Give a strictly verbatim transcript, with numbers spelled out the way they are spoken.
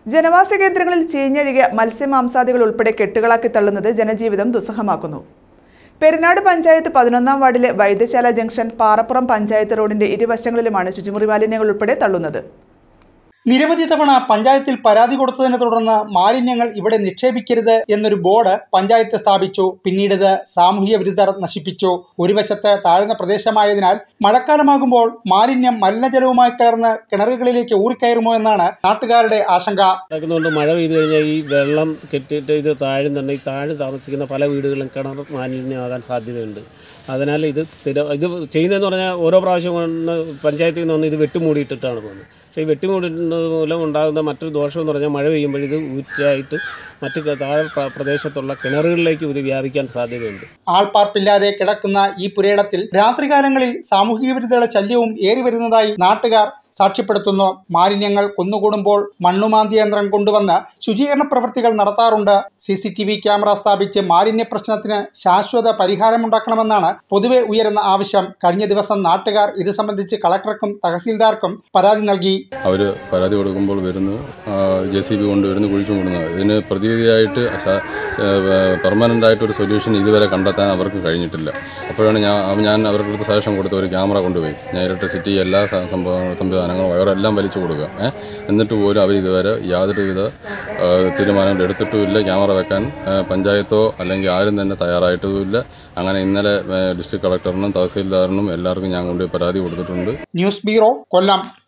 ജനവാസ കേന്ദ്രങ്ങളിൽ ചീഞ്ഞഴുകിയ മത്സ്യമാംസാദികൾ ഉൾപ്പെടെ കെട്ടുകളാക്കി തള്ളുന്നത് ജനജീവിതം ദുസ്സഹമാക്കുന്നു. പെരിനാട് പഞ്ചായത്ത് പതിനൊന്നാം വാർഡിലെ വൈദ്യശാല ജംഗ്ഷൻ പാറപ്പുറം പഞ്ചായത്ത് റോഡിന്റെ ഇരുവശങ്ങളിലുമാണ് ശുചിമുറി മാലിന്യങ്ങൾ ഉൾപ്പെടെ തള്ളുന്നത്. നിരവധി തവണ പഞ്ചായത്തിൽ പരാതി കൊടുത്തതിനെ തുടർന്ന് മാലിന്യങ്ങൾ ഇവിടെ നിക്ഷേപിക്കരുത് എന്നൊരു ബോർഡ് പഞ്ചായത്ത് സ്ഥാപിച്ചു. പിന്നീട് ഇത് സാമൂഹ്യ വിരുദ്ധർ നശിപ്പിച്ചു. ഒരു വശത്ത് താഴ്ന്ന പ്രദേശമായതിനാൽ മഴക്കാലമാകുമ്പോൾ മാലിന്യം മലിനജലവുമായി കലർന്ന് കിണറുകളിലേക്ക് ഊറിക്കയറുമോ എന്നാണ് നാട്ടുകാരുടെ ആശങ്ക. മഴ പെയ്തു കഴിഞ്ഞാൽ ഈ വെള്ളം കെട്ടിയിട്ട് ഇത് താഴ്ന്നുണ്ട്. ഈ താഴെ താമസിക്കുന്ന പല വീടുകളിലും കിണർ മാലിന്യമാകാൻ സാധ്യതയുണ്ട്. അതിനാൽ ഇത് സ്ഥിരം ഇത് ചെയ്യുന്നതെന്ന് പറഞ്ഞാൽ ഓരോ പ്രാവശ്യം കൊണ്ട് പഞ്ചായത്തിൽ നിന്ന് ഇത് വെട്ടുമൂടിയിട്ടിട്ടാണ് പോകുന്നത്. പക്ഷേ ഈ വെട്ടിമൂടുന്നത് മൂലം ഉണ്ടാകുന്ന മറ്റൊരു ദോഷമെന്ന് പറഞ്ഞാൽ മഴ പെയ്യുമ്പോൾ ഇത് ഊറ്റായിട്ട് മറ്റ് താഴെ പ്രദേശത്തുള്ള കിണറുകളിലേക്ക് ഇത് വ്യാപിക്കാൻ സാധ്യതയുണ്ട്. ആൾപ്പാർപ്പില്ലാതെ കിടക്കുന്ന ഈ പുരയിടത്തിൽ രാത്രികാലങ്ങളിൽ സാമൂഹിക വിരുദ്ധരുടെ ശല്യവും ഏറി വരുന്നതായി നാട്ടുകാർ സാക്ഷ്യപ്പെടുത്തുന്നു. മാലിന്യങ്ങൾ കുന്നുകൂടുമ്പോൾ മണ്ണുമാന്തി യന്ത്രം കൊണ്ടുവന്ന് ശുചീകരണ പ്രവൃത്തികൾ നടത്താറുണ്ട്. C C T V camera സ്ഥാപിച്ച് മാലിന്യ പ്രശ്നത്തിന് ശാശ്വത പരിഹാരമുണ്ടാക്കണമെന്നാണ് പൊതുവെ ഉയരുന്ന ആവശ്യം. കഴിഞ്ഞ ദിവസം നാട്ടുകാർ ഇത് സംബന്ധിച്ച് കളക്ടർക്കും തഹസീൽദാർക്കും പരാതി നൽകി. അവർ പരാതി കൊടുക്കുമ്പോൾ വരുന്നു, ജെ സി ബി കൊണ്ടുവരുന്നു, കുഴിച്ചു മൂടുന്നു. ഇതിന് പ്രതിവിധിയായിട്ട് പെർമനൻ്റ് ആയിട്ടൊരു സൊല്യൂഷൻ ഇതുവരെ കണ്ടെത്താൻ അവർക്ക് കഴിഞ്ഞിട്ടില്ല. അപ്പോഴാണ് ഞാൻ ഞാൻ അവർക്ക് സജഷൻ കൊടുത്ത ഒരു ക്യാമറ കൊണ്ടുപോയി ഞാൻ ഇലക്ട്രിസിറ്റി എല്ലാ സംഭവ വയറെല്ലാം വലിച്ചു കൊടുക്കുക. എന്നിട്ട് പോലും അവർ ഇതുവരെ യാതൊരുവിധ തീരുമാനങ്ങൾ എടുത്തിട്ടുമില്ല. ക്യാമറ വെക്കാൻ പഞ്ചായത്തോ അല്ലെങ്കിൽ ആരും തന്നെ തയ്യാറായിട്ടുമില്ല. അങ്ങനെ ഇന്നലെ ഡിസ്ട്രിക്ട് കളക്ടറിനും തഹസീൽദാറിനും എല്ലാവർക്കും ഞാൻ കൊണ്ടുപോയി പരാതി കൊടുത്തിട്ടുണ്ട്. ന്യൂസ് ബ്യൂറോ, കൊല്ലം.